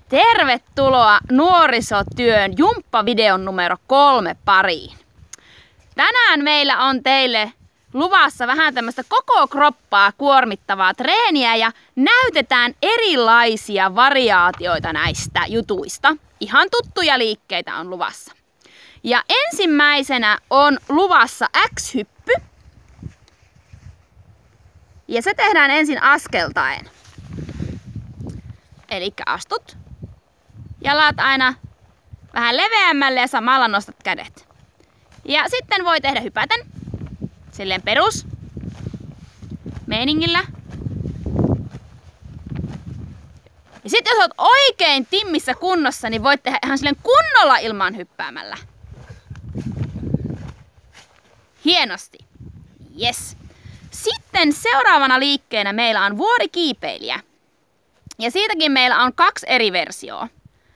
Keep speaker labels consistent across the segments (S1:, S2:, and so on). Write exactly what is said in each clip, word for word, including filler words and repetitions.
S1: Tervetuloa nuorisotyön jumppavideon numero kolme pariin. Tänään meillä on teille luvassa vähän tämmöistä koko kroppaa kuormittavaa treeniä ja näytetään erilaisia variaatioita näistä jutuista. Ihan tuttuja liikkeitä on luvassa. Ja ensimmäisenä on luvassa X-hyppy. Ja se tehdään ensin askeltaen. Eli astut jalat aina vähän leveämmälle ja samalla nostat kädet. Ja sitten voi tehdä hypäten. Silleen perus meiningillä. Ja sitten jos olet oikein timmissä kunnossa, niin voit tehdä ihan silleen kunnolla ilman hyppäämällä. Hienosti. Yes. Sitten seuraavana liikkeenä meillä on vuorikiipeilijä. Ja siitäkin meillä on kaksi eri versioa.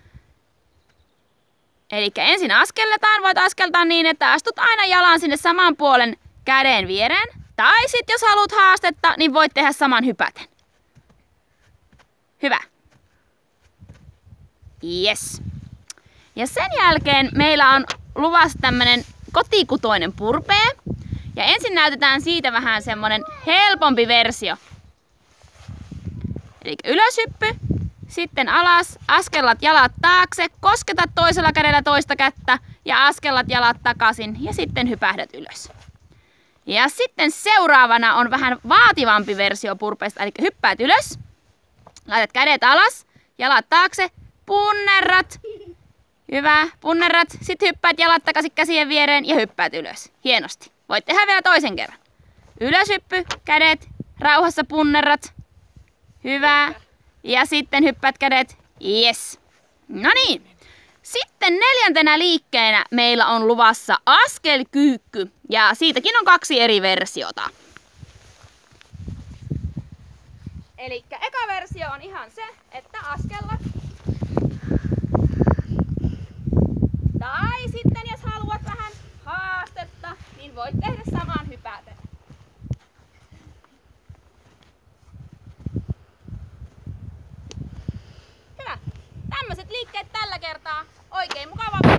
S1: Eli ensin askelletaan, voit askeltaa niin, että astut aina jalan sinne saman puolen käden viereen. Tai sitten jos haluat haastetta, niin voit tehdä saman hypäten. Hyvä. Yes. Ja sen jälkeen meillä on luvassa tämmönen kotikutoinen purpee. Ja ensin näytetään siitä vähän semmonen helpompi versio. Eli ylöshyppy, sitten alas, askellat jalat taakse, kosketat toisella kädellä toista kättä ja askellat jalat takaisin ja sitten hypähdät ylös. Ja sitten seuraavana on vähän vaativampi versio purpeesta, eli hyppäät ylös, laitat kädet alas, jalat taakse, punnerrat, hyvä, punnerrat, sitten hyppäät jalat takaisin käsien viereen ja hyppäät ylös. Hienosti. Voit tehdä vielä toisen kerran. Ylöshyppy, kädet, rauhassa punnerrat. Hyvä. Ja sitten hyppäät kädet. Yes. No niin. Sitten neljäntenä liikkeenä meillä on luvassa askelkyykky. Ja siitäkin on kaksi eri versiota. Eli eka versio on ihan se, että askellat. Tai sitten jos haluat vähän haastetta, niin voit tehdä saman hypäten. Hyvä. Tämmöiset liikkeet tällä kertaa. Oikein mukava